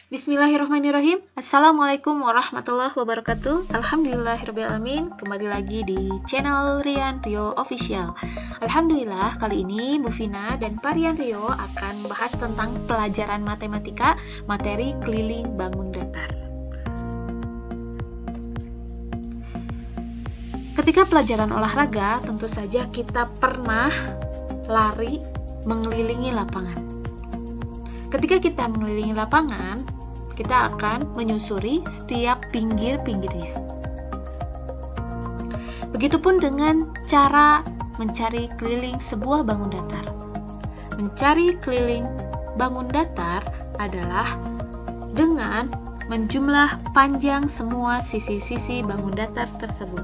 Bismillahirrahmanirrahim. Assalamualaikum warahmatullahi wabarakatuh. Alhamdulillahirrabbilalamin. Kembali lagi di channel Rian Rio Official. Alhamdulillah, kali ini Bu Vina dan Pak Rian Rio akan membahas tentang pelajaran matematika materi keliling bangun datar. Ketika pelajaran olahraga, tentu saja kita pernah lari mengelilingi lapangan. Ketika kita mengelilingi lapangan, kita akan menyusuri setiap pinggir-pinggirnya. Begitupun dengan cara mencari keliling sebuah bangun datar. Mencari keliling bangun datar adalah dengan menjumlah panjang semua sisi-sisi bangun datar tersebut.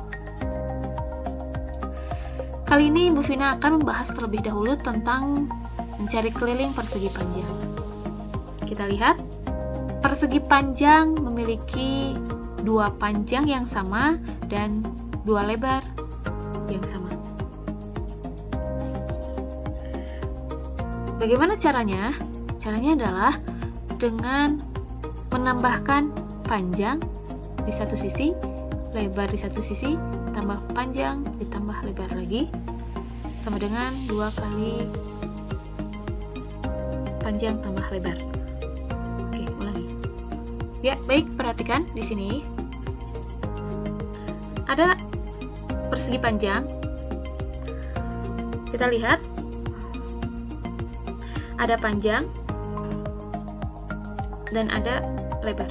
Kali ini Bu Vina akan membahas terlebih dahulu tentang mencari keliling persegi panjang. Kita lihat, persegi panjang memiliki dua panjang yang sama dan dua lebar yang sama. Bagaimana caranya? Caranya adalah dengan menambahkan panjang di satu sisi, lebar di satu sisi, tambah panjang, ditambah lebar lagi, sama dengan 2 kali panjang tambah lebar. Oke, ulangi. Ya, baik, perhatikan di sini. Ada persegi panjang. Kita lihat. Ada panjang dan ada lebar.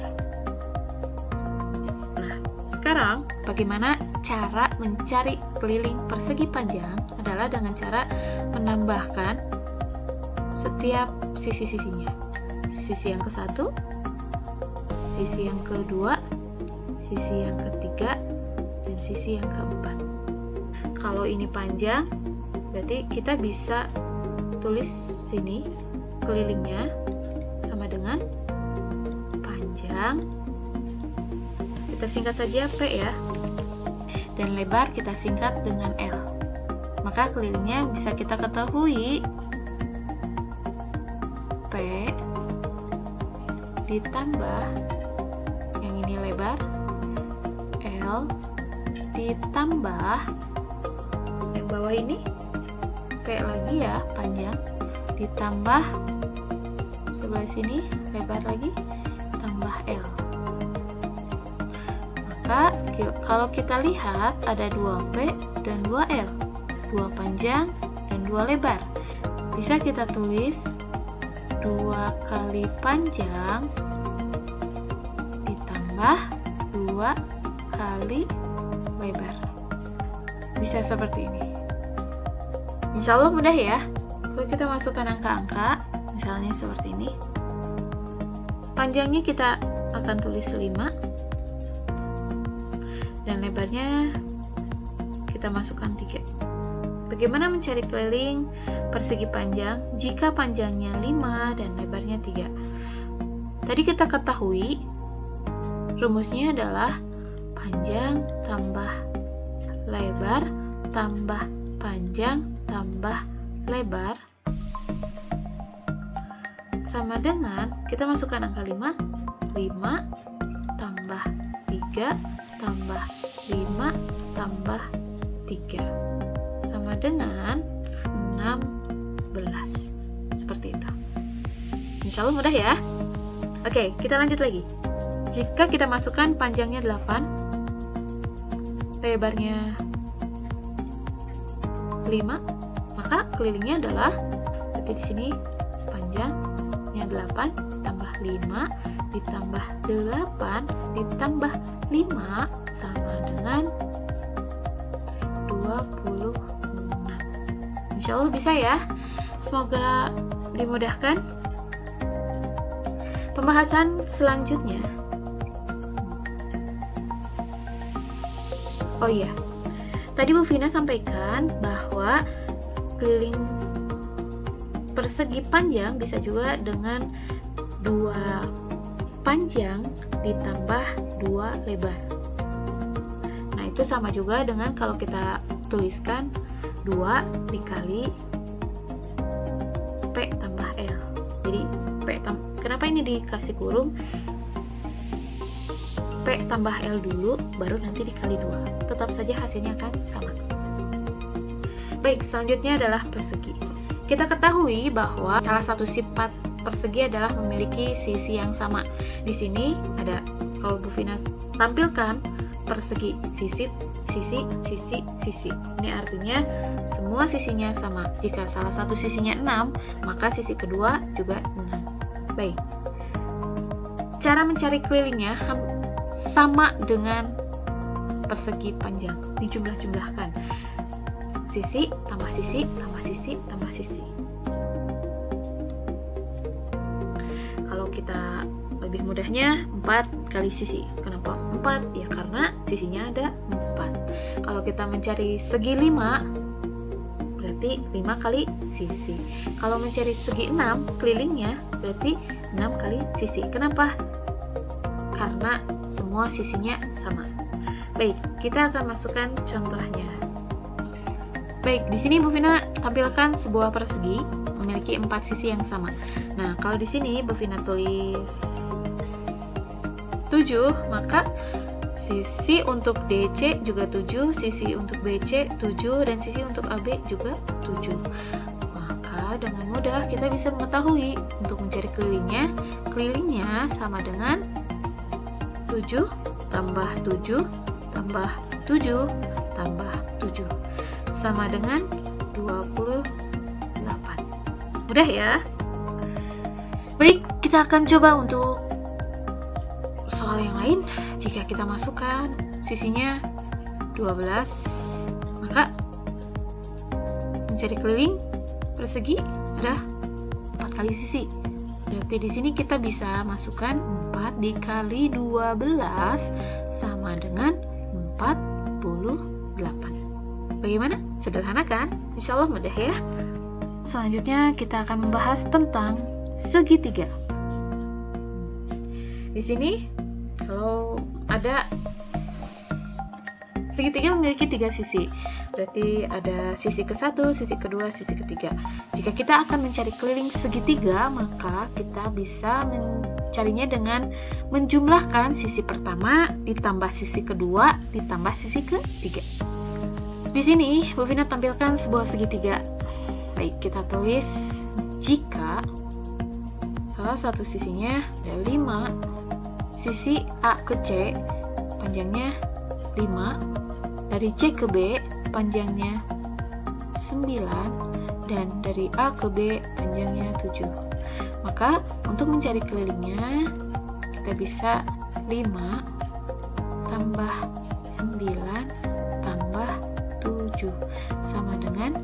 Nah, sekarang bagaimana cara mencari keliling persegi panjang adalah dengan cara menambahkan setiap sisi-sisinya. Sisi yang ke-1, sisi yang ke-2, sisi yang ke-3, dan sisi yang ke-4. Kalau ini panjang, berarti kita bisa tulis sini kelilingnya sama dengan panjang. Kita singkat saja P ya. Dan lebar kita singkat dengan L. Maka kelilingnya bisa kita ketahui P ditambah yang ini lebar, L ditambah yang bawah ini P lagi ya, panjang, ditambah sebelah sini lebar lagi, tambah L. Maka kalau kita lihat ada 2P dan 2L, 2 panjang dan 2 lebar. Bisa kita tulis 2 kali panjang ditambah 2 kali lebar. Bisa seperti ini. Insya Allah mudah ya. Kalau kita masukkan angka-angka, misalnya seperti ini. Panjangnya kita akan tulis 5 dan lebarnya kita masukkan 3. Bagaimana mencari keliling persegi panjang jika panjangnya 5 dan lebarnya 3? Tadi kita ketahui rumusnya adalah panjang tambah lebar tambah panjang tambah lebar sama dengan, kita masukkan angka 5 tambah 3 tambah 5 tambah 3 sama dengan 16. Seperti itu. Insya Allah mudah ya. Oke, kita lanjut lagi. Jika kita masukkan panjangnya 8, lebarnya 5, maka kelilingnya adalah berarti di sini panjangnya 8 tambah 5 ditambah 8 ditambah 5 sama dengan 26. Insya Allah bisa ya. Semoga dimudahkan. Pembahasan selanjutnya. Oh iya, tadi Bu Vina sampaikan bahwa keliling persegi panjang bisa juga dengan 2 panjang ditambah 2 lebar. Nah, itu sama juga dengan kalau kita tuliskan 2 dikali P tambah L. Jadi Kenapa ini dikasih kurung? P tambah L dulu, baru nanti dikali 2. Tetap saja hasilnya akan sama. Baik, selanjutnya adalah persegi. Kita ketahui bahwa salah satu sifat persegi adalah memiliki sisi yang sama. Di sini ada, kalau Bu Vina tampilkan persegi, sisi. Ini artinya semua sisinya sama. Jika salah satu sisinya 6, maka sisi kedua juga 6. Baik. Cara mencari kelilingnya sama dengan persegi panjang, dijumlah-jumlahkan. Sisi tambah sisi tambah sisi tambah sisi. Kalau kita lebih mudahnya 4 kali sisi. Kenapa 4? Ya karena sisinya ada 4. Kalau kita mencari segi 5, berarti 5 kali sisi. Kalau mencari segi 6, kelilingnya berarti 6 kali sisi. Kenapa? Karena semua sisinya sama. Baik, kita akan masukkan contohnya. Baik, di sini Bu Vina tampilkan sebuah persegi memiliki 4 sisi yang sama. Nah, kalau di sini Bu Vina tulis 7, maka sisi untuk DC juga 7, sisi untuk BC 7, dan sisi untuk AB juga 7. Maka dengan mudah kita bisa mengetahui untuk mencari kelilingnya sama dengan 7 tambah 7 tambah 7 tambah 7 sama dengan 28. Mudah ya? Baik, kita akan coba untuk soal yang lain. Jika kita masukkan sisinya 12, maka mencari keliling persegi ada 4 kali sisi. Berarti di sini kita bisa masukkan 4 dikali 12 sama dengan 48. Bagaimana? Sederhana kan? Insya Allah mudah ya. Selanjutnya kita akan membahas tentang segitiga. Di sini kalau ada segitiga memiliki 3 sisi. Berarti ada sisi ke-1, sisi kedua, sisi ketiga. Jika kita akan mencari keliling segitiga, maka kita bisa mencarinya dengan menjumlahkan sisi pertama ditambah sisi kedua ditambah sisi ketiga. Di sini Bu Vina tampilkan sebuah segitiga. Baik, kita tulis jika salah satu sisinya ada 5, sisi A ke C panjangnya 5, dari C ke B panjangnya 9, dan dari A ke B panjangnya 7. Maka untuk mencari kelilingnya kita bisa 5 tambah 9 tambah 7 sama dengan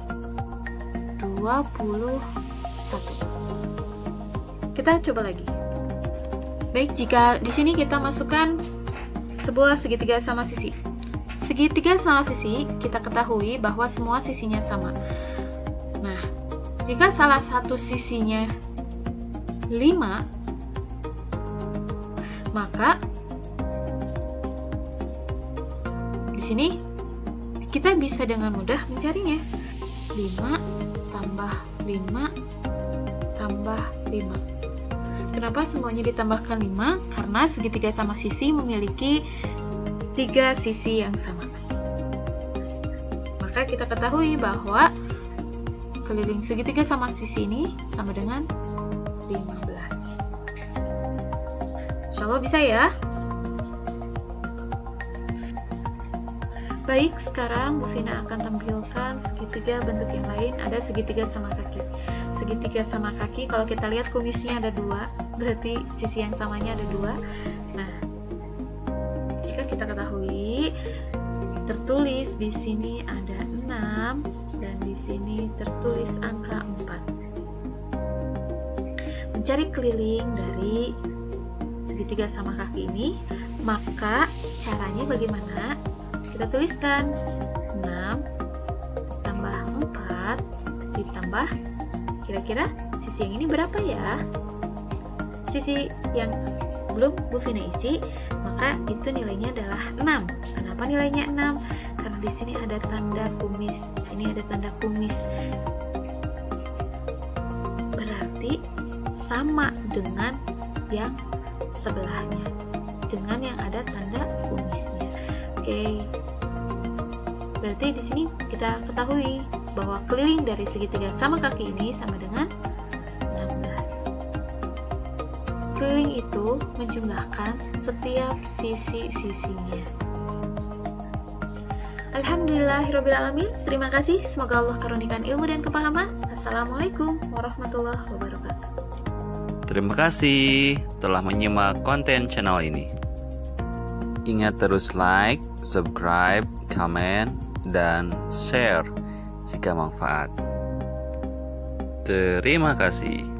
21. Kita coba lagi. Baik, jika di sini kita masukkan sebuah segitiga sama sisi. Segitiga sama sisi, kita ketahui bahwa semua sisinya sama. Nah, jika salah satu sisinya 5, maka di sini kita bisa dengan mudah mencarinya. 5 tambah 5 tambah 5. Kenapa semuanya ditambahkan 5? Karena segitiga sama sisi memiliki 3 sisi yang sama. Maka kita ketahui bahwa keliling segitiga sama sisi ini sama dengan 15. Insya Allah bisa ya. Baik, sekarang Bu Vina akan tampilkan segitiga bentuk yang lain. Ada segitiga sama kaki. Segitiga sama kaki, kalau kita lihat kumisnya ada 2, berarti sisi yang samanya ada 2. Nah, jika kita ketahui tertulis di sini ada 6 dan di sini tertulis angka 4. Mencari keliling dari segitiga sama kaki ini, maka caranya bagaimana? Kita tuliskan 6 tambah 4 ditambah, kira-kira sisi yang ini berapa ya? Sisi yang belum Bu Vina isi, maka itu nilainya adalah 6. Kenapa nilainya 6? Karena di sini ada tanda kumis. Ini ada tanda kumis. Berarti sama dengan yang sebelahnya, dengan yang ada tanda kumisnya. Oke. Berarti di sini kita ketahui bahwa keliling dari segitiga sama kaki ini sama dengan 16. Keliling itu menjumlahkan setiap sisi-sisinya. Alhamdulillahirrabbilalamin. Terima kasih. Semoga Allah karunikan ilmu dan kepahaman. Assalamualaikum warahmatullahi wabarakatuh. Terima kasih telah menyimak konten channel ini. Ingat terus like, subscribe, comment, dan share jika manfaat. Terima kasih.